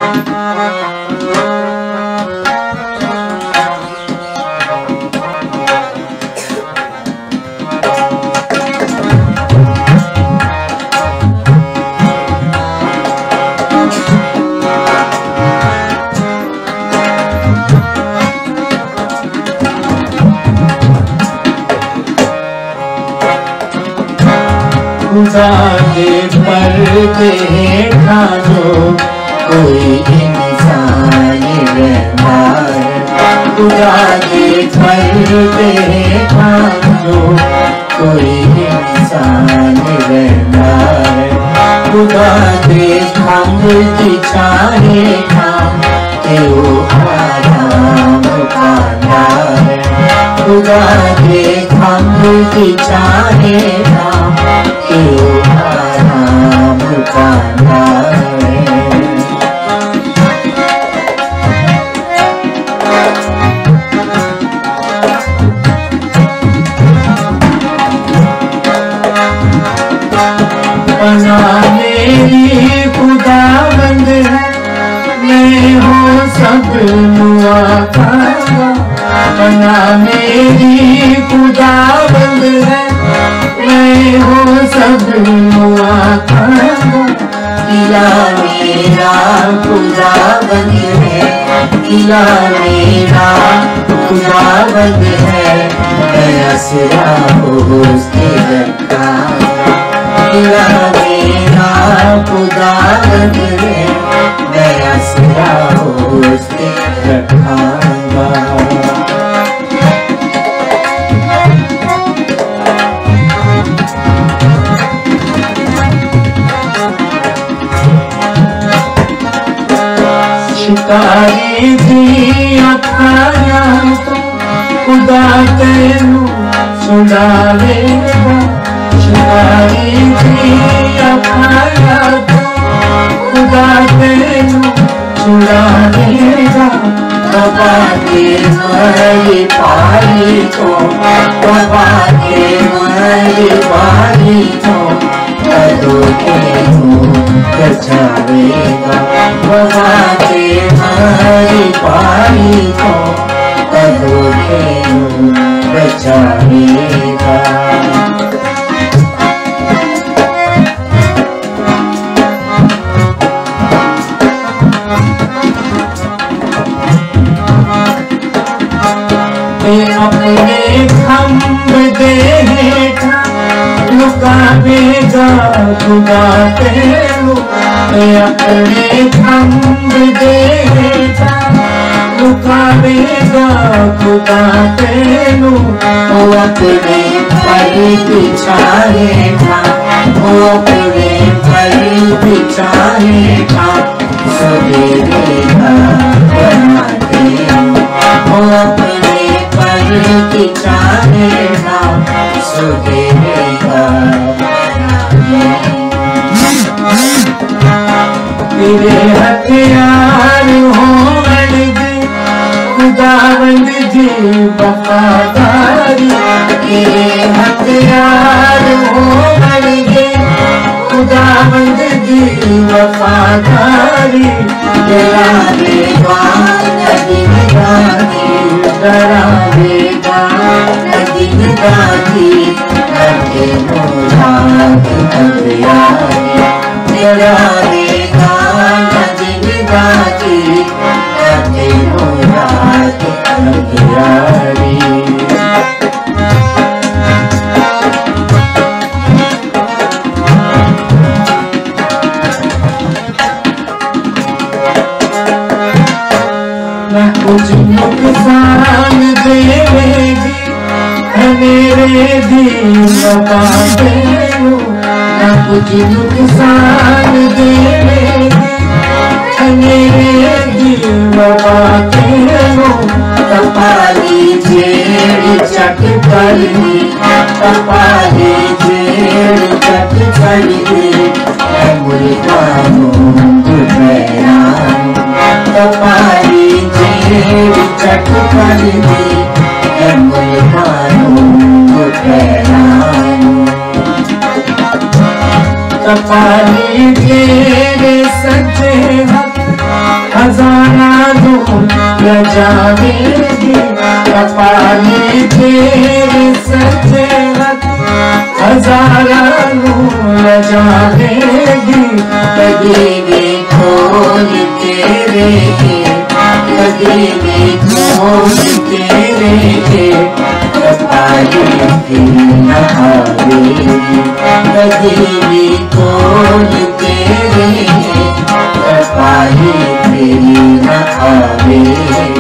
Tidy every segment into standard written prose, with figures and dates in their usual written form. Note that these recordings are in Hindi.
खुदा के पर्दे हेठा जो कोई इंसान रहता है, खुदा के पर्दे हेठा जो कोई इंसान रहता है, खुदा के खंभ की छाए था कि वो आराम पाता है, खुदा के खंभ की छाए था कि वो आराम पाता है। पना मेरी खुदाबंद है, मैं हो सब नुआ खागा, पना मेरी खुदाबंद है, मैं हो सब नुआ खागा। किला मेरा खुदाबंद है, किला मेरा खुदाबंद है, मैं असरा हो उसके रखागा। किला मेरा खुदाबंद है, मैं असरा हो उसके रखागा। शिकारी थी अखाया तो खुदा तेनू छुड़ावेगा, शिकारी थी अखाया तो खुदा तेनू छुड़ावेगा। बाबा के मरी पाली तो, बाबा के मरी पाली तो कदो तेनू बचावेगा, बाबा के मरी पाली तो कदो तेनू बचावेगा। अपने खंभ दे हेठा लुकावेगा खुदा तेनू, अपने खंभ दे हेठा लुकावेगा खुदा तेनू। वो अपने पर बिछाएगा, वो अपने पर बिछाएगा, सवेरेगा बना तेनू। वो अपने बिछाएगा, सवेरेगा बना तेरे हथियार होंगे खुदावंद जी वफादारी, तेरे हथियार होंगे खुदावंद जी वफादारी। डरावेगा नदी गाती, डरावेगा नदी गाती, करके मुराद अभियारी। डरावेगा नदी गाती, करके मुराद अभियारी। कुछ नुकसान देगी मेरे दीन तेनू, न कुछ नुकसान देगी मेरे दीन तेनू। कपाली जेड़ चट करनी, कपाली जेड़ चट करनी, मुल्कानू दुपहरानू। कपाली जेड़ चट करनी, मुल्कानू दुपहरानू। कपाली तेरे सज्जे हाथ लजावेगी कपाली तेरे सच्चे हाथ हजारों लजावेगी कभी भी खोल तेरे कभी भी खोल तेरे कपाली तेरी न आवेगी कभी भी खोल तेरे कपाली तेरी न आवेगी।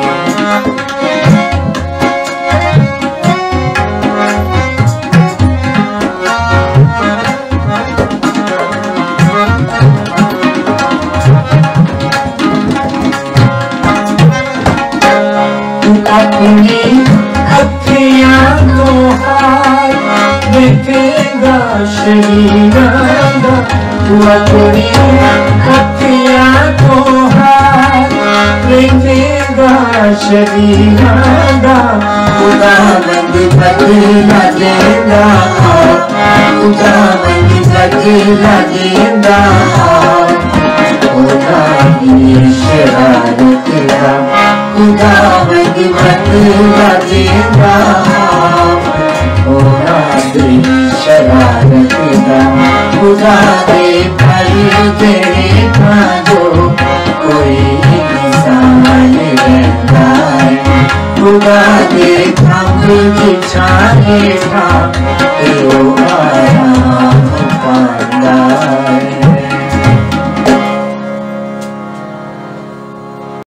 अपनी अखियाँ को हाथ देखेगा शरीराना तू अपनी अखियाँ को हाथ देखेगा शरीराना खुदावंद बदला देगा खुदावंद बदला देगा खुदा की शरारत का खुदावंद बदला देगा खुदा की शरारत का खुदा दे फल तेरे जो कोई इंसान रहता है खुदा दे की छाने का आराम पाता है।